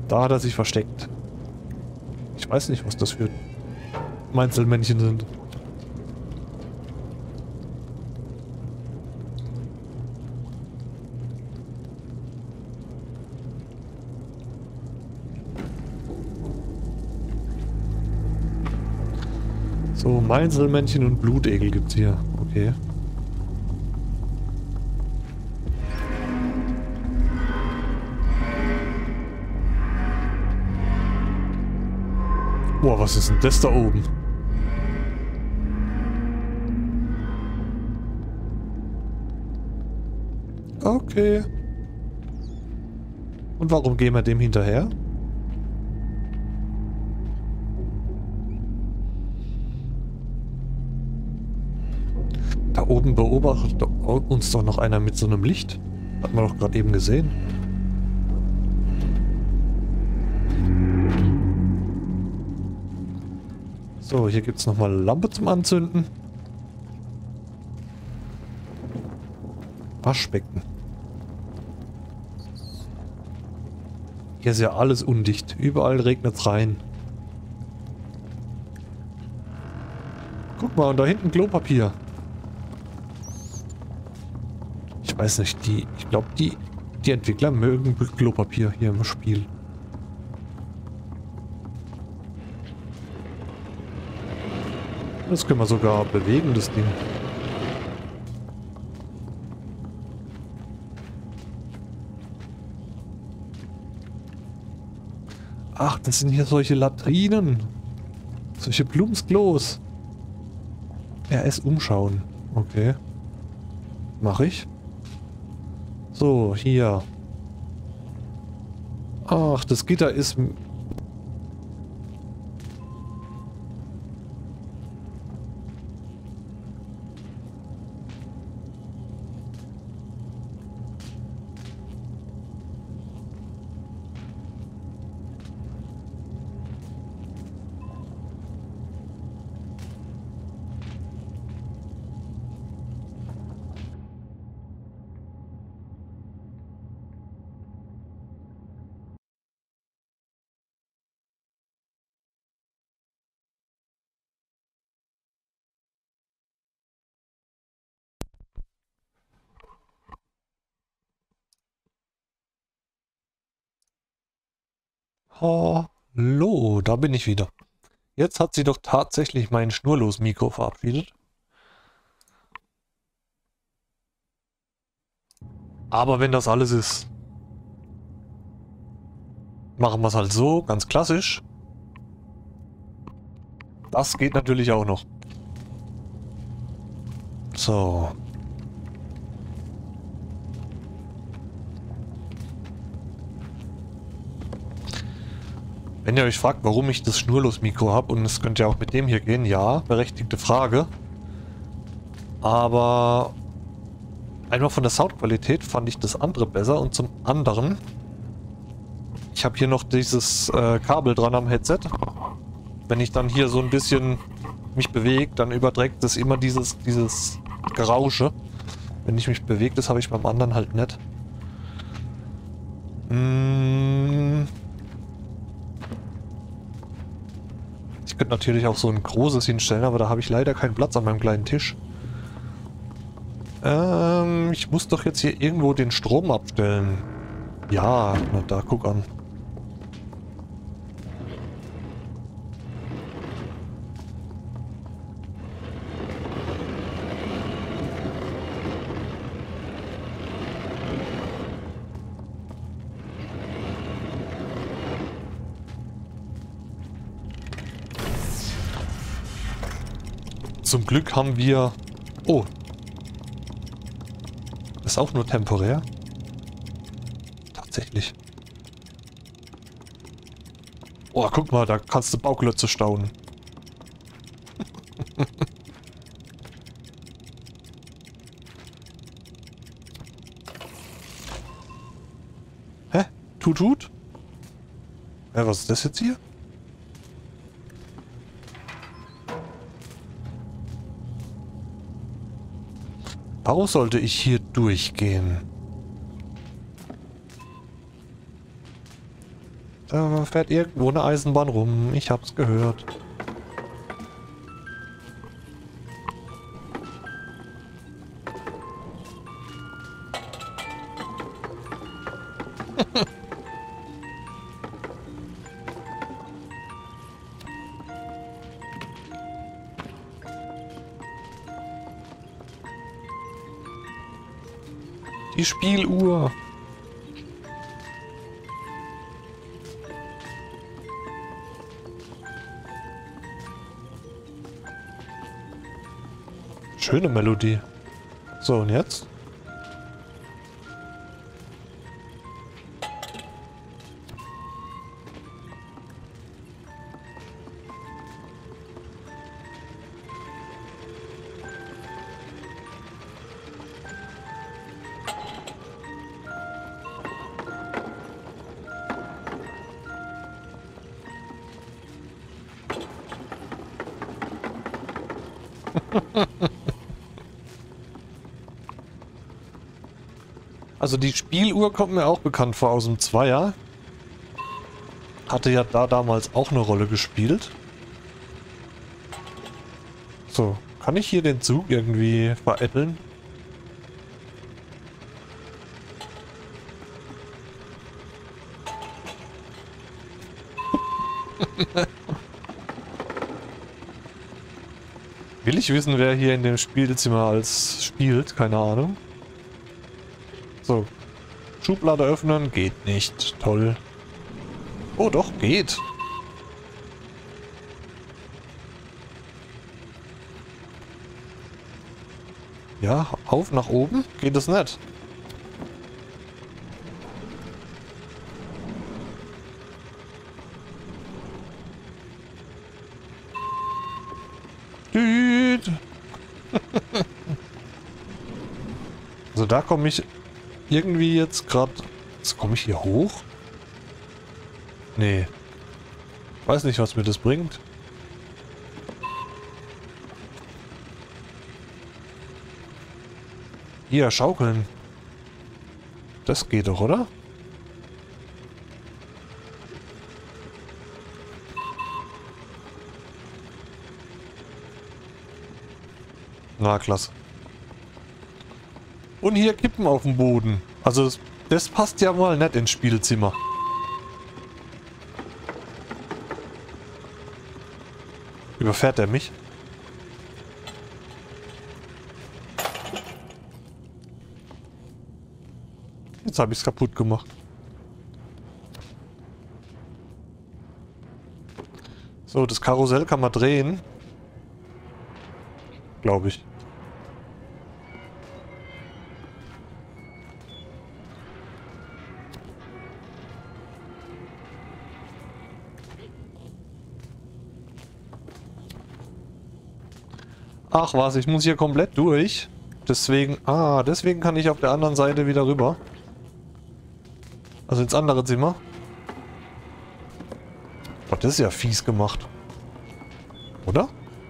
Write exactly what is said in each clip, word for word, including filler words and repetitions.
Da hat er sich versteckt. Ich weiß nicht, was das für Meinzelmännchen sind. So, Meinzelmännchen und Blutegel gibt's hier. Okay. Boah, was ist denn das da oben? Okay. Und warum gehen wir dem hinterher? Da oben beobachtet uns doch noch einer mit so einem Licht. Hat man doch gerade eben gesehen. So, hier gibt es nochmal eine Lampe zum Anzünden. Waschbecken. Hier ist ja alles undicht. Überall regnet es rein. Guck mal, und da hinten Klopapier. Ich weiß nicht, die, ich glaube, die, die Entwickler mögen Klopapier hier im Spiel. Das können wir sogar bewegen, das Ding. Ach, das sind hier solche Latrinen. Solche Blumsklos. R S umschauen. Okay. Mach ich. So, hier. Ach, das Gitter ist... Hallo, da bin ich wieder. Jetzt hat sie doch tatsächlich mein Schnurlos-Mikro verabschiedet. Aber wenn das alles ist, machen wir es halt so, ganz klassisch. Das geht natürlich auch noch. So. Wenn ihr euch fragt, warum ich das Schnurlos-Mikro habe, und es könnte ja auch mit dem hier gehen, ja, berechtigte Frage. Aber einmal von der Soundqualität fand ich das andere besser und zum anderen, ich habe hier noch dieses äh, Kabel dran am Headset. Wenn ich dann hier so ein bisschen mich bewege, dann überträgt das immer dieses, dieses Gerausche. Wenn ich mich bewege, das habe ich beim anderen halt nicht. Mmh. Ich könnte natürlich auch so ein großes hinstellen, aber da habe ich leider keinen Platz an meinem kleinen Tisch. Ähm, ich muss doch jetzt hier irgendwo den Strom abstellen. Ja, na da, guck an. Zum Glück haben wir... Oh. Ist auch nur temporär. Tatsächlich. Oh, guck mal, da kannst du Bauklötze stauen. Hä? Tut, tut? Ja, was ist das jetzt hier? Warum sollte ich hier durchgehen? Da fährt irgendwo eine Eisenbahn rum. Ich hab's gehört. Die Spieluhr. Schöne Melodie. So, und jetzt? Also die Spieluhr kommt mir auch bekannt vor aus dem Zweier. Hatte ja da damals auch eine Rolle gespielt. So, kann ich hier den Zug irgendwie veräppeln? Will ich wissen, wer hier in dem Spielzimmer als spielt? Keine Ahnung. So. Schublade öffnen. Geht nicht. Toll. Oh doch, geht. Ja, auf nach oben? Geht es nicht. Düt. Also da komme ich irgendwie jetzt gerade... Jetzt komme ich hier hoch? Nee. Weiß nicht, was mir das bringt. Hier, schaukeln. Das geht doch, oder? Na, klasse. Und hier Kippen auf dem Boden. Also das, das passt ja mal nicht ins Spielzimmer. Überfährt er mich? Jetzt habe ich es kaputt gemacht. So, das Karussell kann man drehen. Glaube ich. Ach was, ich muss hier komplett durch. Deswegen, ah, deswegen kann ich auf der anderen Seite wieder rüber. Also ins andere Zimmer. Oh, das ist ja fies gemacht. Oder?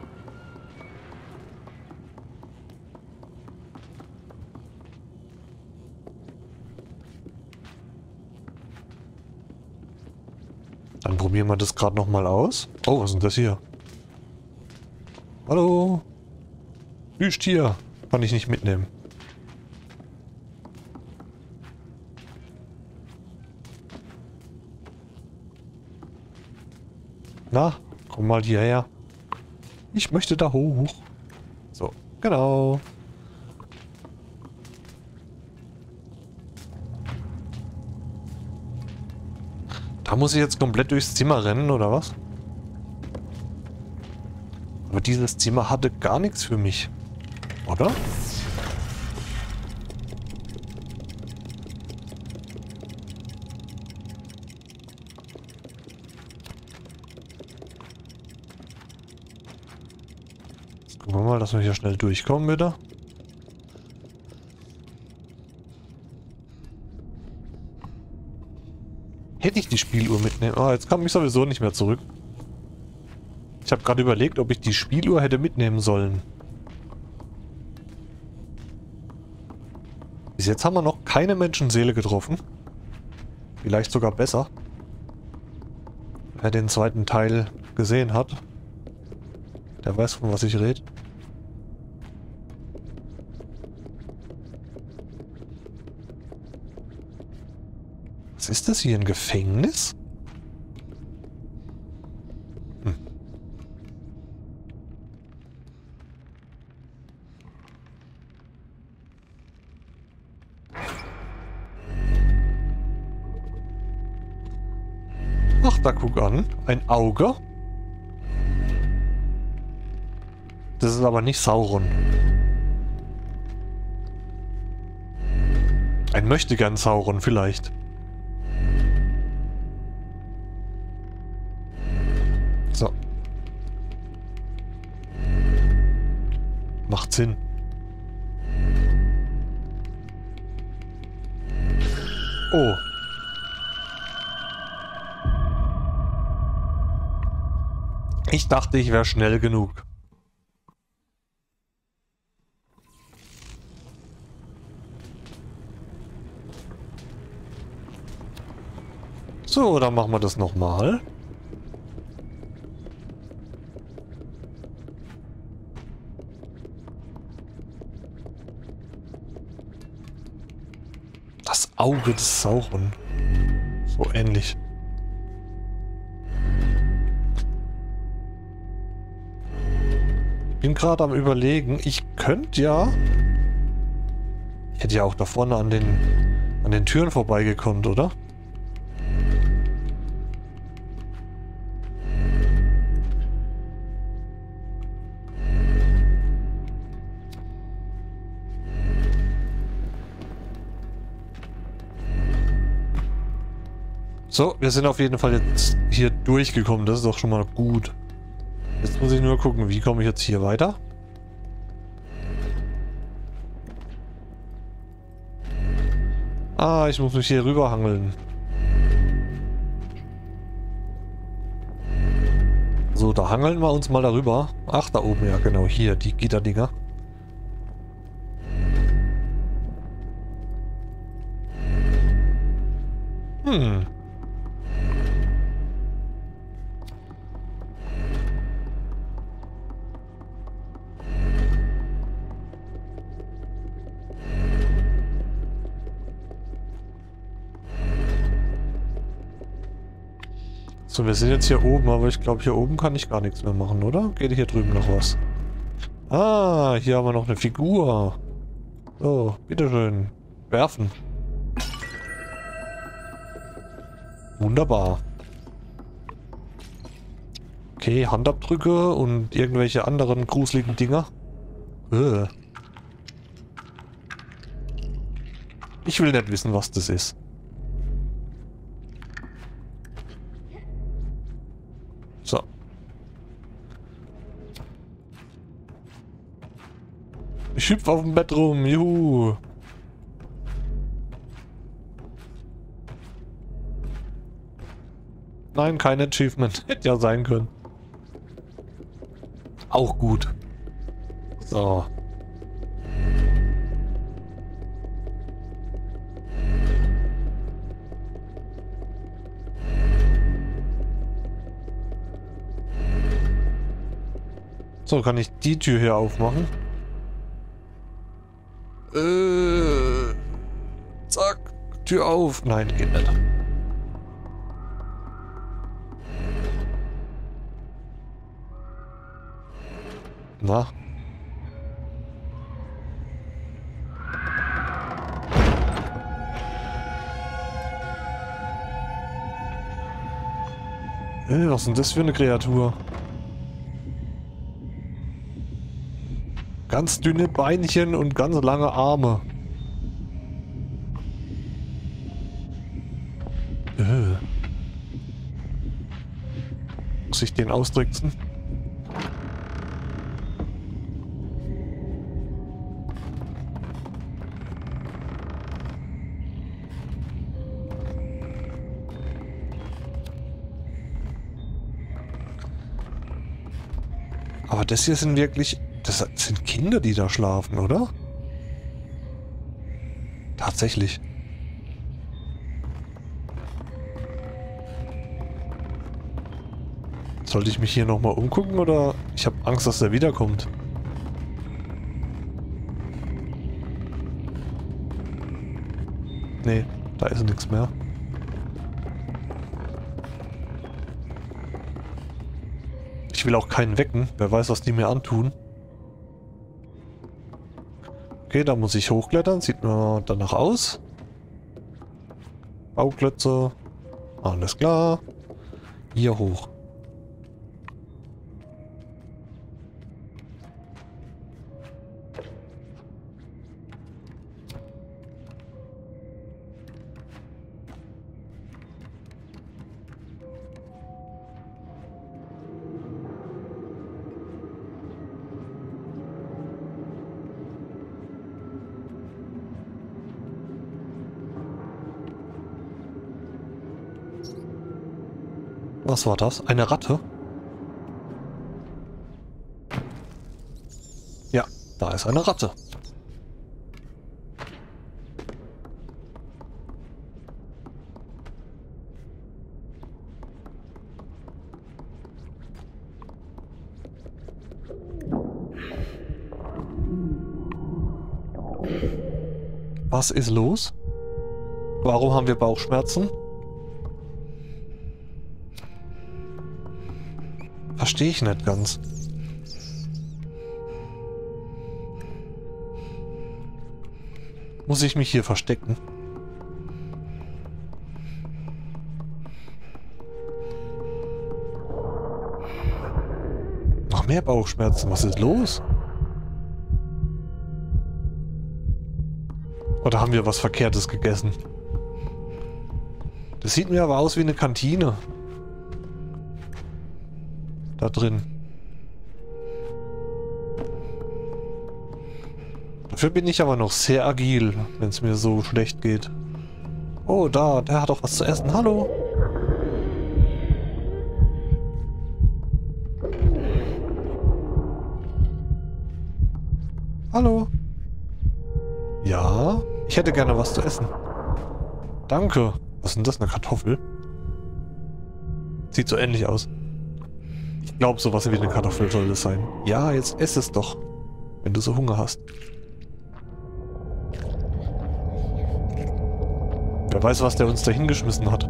Dann probieren wir das gerade nochmal aus. Oh, was ist denn das hier? Hallo? Plüschtier. Kann ich nicht mitnehmen. Na, komm mal hierher. Ich möchte da hoch. So, genau. Da muss ich jetzt komplett durchs Zimmer rennen, oder was? Aber dieses Zimmer hatte gar nichts für mich. Oder? Jetzt gucken wir mal, dass wir hier schnell durchkommen, bitte. Hätte ich die Spieluhr mitnehmen? Ah, jetzt kam ich sowieso nicht mehr zurück. Ich habe gerade überlegt, ob ich die Spieluhr hätte mitnehmen sollen. Bis jetzt haben wir noch keine Menschenseele getroffen. Vielleicht sogar besser. Wer den zweiten Teil gesehen hat, der weiß, von was ich rede. Was ist das hier, ein Gefängnis? Hm. Ach, da guck an. Ein Auge. Das ist aber nicht Sauron. Ein Möchtegern Sauron vielleicht. So. Macht Sinn. Oh. Ich dachte, ich wäre schnell genug. So, dann machen wir das nochmal. Das Auge des Sauron. So ähnlich. Ich bin gerade am Überlegen, ich könnte ja... Ich hätte ja auch da vorne an den, an den Türen vorbeigekonnt, oder? So, wir sind auf jeden Fall jetzt hier durchgekommen. Das ist doch schon mal gut. Jetzt muss ich nur gucken, wie komme ich jetzt hier weiter? Ah, ich muss mich hier rüberhangeln. So, da hangeln wir uns mal darüber. Ach, da oben, ja genau, hier, die Gitterdinger. Hm. So, wir sind jetzt hier oben, aber ich glaube, hier oben kann ich gar nichts mehr machen, oder? Geht hier drüben noch was? Ah, hier haben wir noch eine Figur. So, bitteschön. Werfen. Wunderbar. Okay, Handabdrücke und irgendwelche anderen gruseligen Dinger. Äh. Ich will nicht wissen, was das ist. So. Ich hüpfe auf dem Bett rum, juhu. Nein, kein Achievement. Hätte ja sein können. Auch gut. So. So, kann ich die Tür hier aufmachen? Äh, zack, Tür auf. Nein, geht nicht. Na? Äh, was ist denn das für eine Kreatur? Ganz dünne Beinchen und ganz lange Arme. Äh. Muss ich den ausdrücken? Aber das hier sind wirklich... Das sind Kinder, die da schlafen, oder? Tatsächlich. Sollte ich mich hier nochmal umgucken oder ich habe Angst, dass der wiederkommt? Nee, da ist nichts mehr. Ich will auch keinen wecken. Wer weiß, was die mir antun. Okay, da muss ich hochklettern. Sieht nur danach aus. Bauklötze. Alles klar. Hier hoch. Was war das? Eine Ratte? Ja, da ist eine Ratte. Was ist los? Warum haben wir Bauchschmerzen? Verstehe ich nicht ganz. Muss ich mich hier verstecken? Noch mehr Bauchschmerzen. Was ist los? Oder haben wir was Verkehrtes gegessen? Das sieht mir aber aus wie eine Kantine. Da drin. Dafür bin ich aber noch sehr agil, wenn es mir so schlecht geht. Oh, da, der hat auch was zu essen. Hallo. Hallo. Ja, ich hätte gerne was zu essen. Danke. Was ist denn das, eine Kartoffel? Sieht so ähnlich aus. Ich glaube, sowas wie eine Kartoffel soll das sein. Ja, jetzt ess es doch, wenn du so Hunger hast. Wer weiß, was der uns da hingeschmissen hat.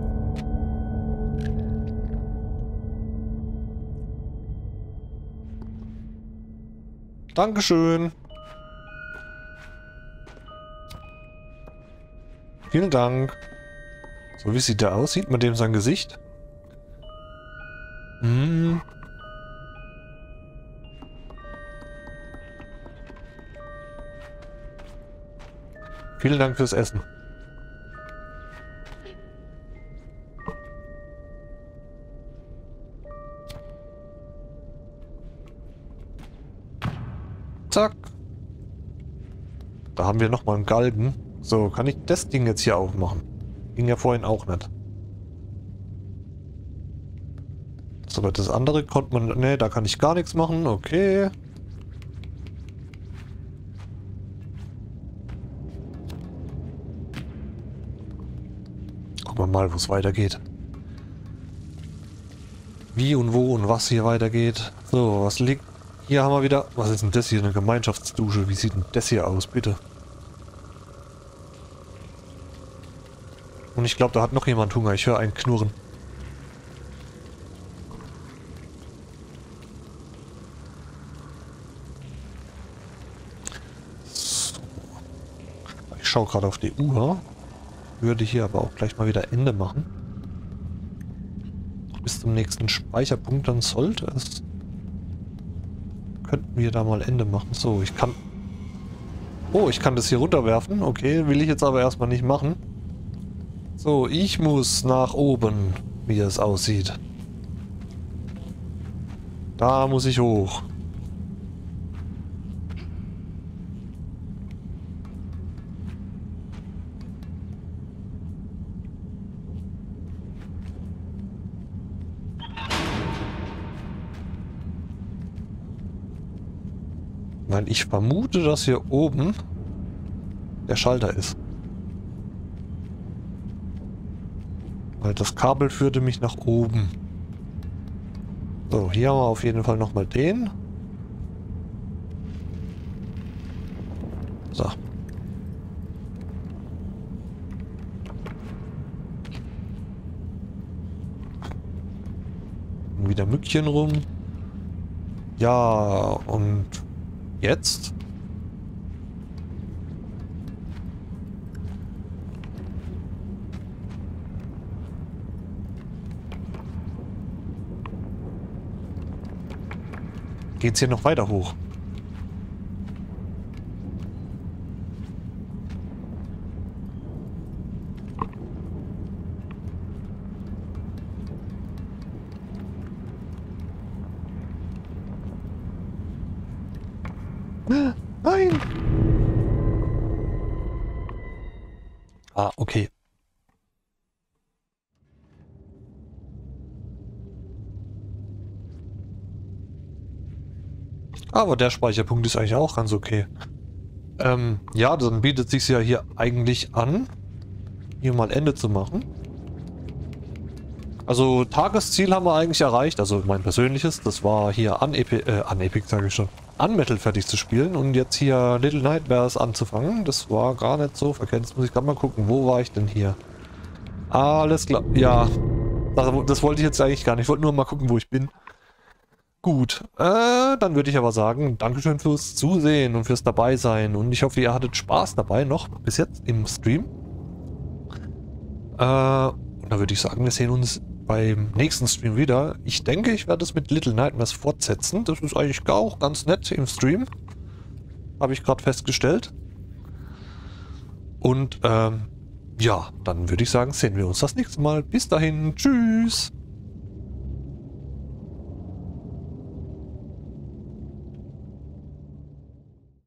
Dankeschön. Vielen Dank. So, wie sieht der aus? Sieht man dem sein Gesicht? Hm. Vielen Dank fürs Essen. Zack. Da haben wir nochmal einen Galgen. So, kann ich das Ding jetzt hier aufmachen? Ging ja vorhin auch nicht. So, aber das andere konnte man... Ne, da kann ich gar nichts machen. Okay. Gucken wir mal, wo es weitergeht. Wie und wo und was hier weitergeht. So, was liegt... Hier haben wir wieder... Was ist denn das hier? Eine Gemeinschaftsdusche. Wie sieht denn das hier aus, bitte? Und ich glaube, da hat noch jemand Hunger. Ich höre einen Knurren. So. Ich schaue gerade auf die Uhr. Würde hier aber auch gleich mal wieder Ende machen. Bis zum nächsten Speicherpunkt, dann sollte es... Könnten wir da mal Ende machen. So, ich kann... Oh, ich kann das hier runterwerfen. Okay, will ich jetzt aber erstmal nicht machen. So, ich muss nach oben, wie es aussieht. Da muss ich hoch. Weil ich vermute, dass hier oben der Schalter ist. Weil das Kabel führte mich nach oben. So, hier haben wir auf jeden Fall nochmal den. So. Wieder Mückchen rum. Ja, und jetzt? Geht's hier noch weiter hoch? Nein! Ah, okay. Aber der Speicherpunkt ist eigentlich auch ganz okay. Ähm, ja, dann bietet sich ja hier eigentlich an, hier mal Ende zu machen. Also Tagesziel haben wir eigentlich erreicht, also mein persönliches, das war hier an Epic, äh, an Epic sage ich schon, an Metal fertig zu spielen und jetzt hier Little Nightmares anzufangen. Das war gar nicht so verkehrt. Jetzt muss ich gerade mal gucken, wo war ich denn hier? Alles klar, ja, das, das wollte ich jetzt eigentlich gar nicht, ich wollte nur mal gucken, wo ich bin. Gut, äh, dann würde ich aber sagen, Dankeschön fürs Zusehen und fürs Dabeisein und ich hoffe, ihr hattet Spaß dabei noch bis jetzt im Stream. Äh, und dann würde ich sagen, wir sehen uns beim nächsten Stream wieder. Ich denke, ich werde es mit Little Nightmares fortsetzen. Das ist eigentlich auch ganz nett im Stream. Habe ich gerade festgestellt. Und ähm, ja, dann würde ich sagen, sehen wir uns das nächste Mal. Bis dahin, tschüss!